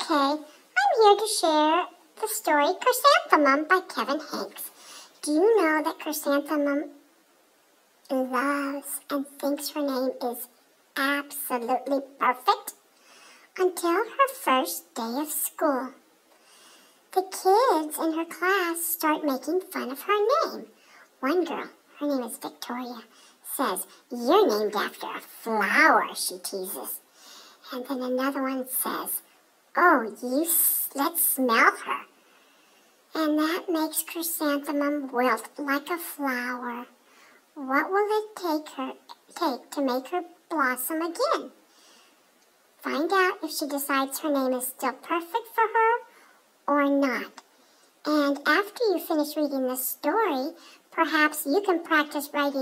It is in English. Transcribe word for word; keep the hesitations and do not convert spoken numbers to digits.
Okay, I'm here to share the story Chrysanthemum by Kevin Hanks. Do you know that Chrysanthemum loves and thinks her name is absolutely perfect? Until her first day of school. The kids in her class start making fun of her name. One girl, her name is Victoria, says, "You're named after a flower," she teases. And then another one says, "Oh, you, s- let's smell her." And that makes Chrysanthemum wilt like a flower. What will it take her take to make her blossom again? Find out if she decides her name is still perfect for her or not. And after you finish reading the story, perhaps you can practice writing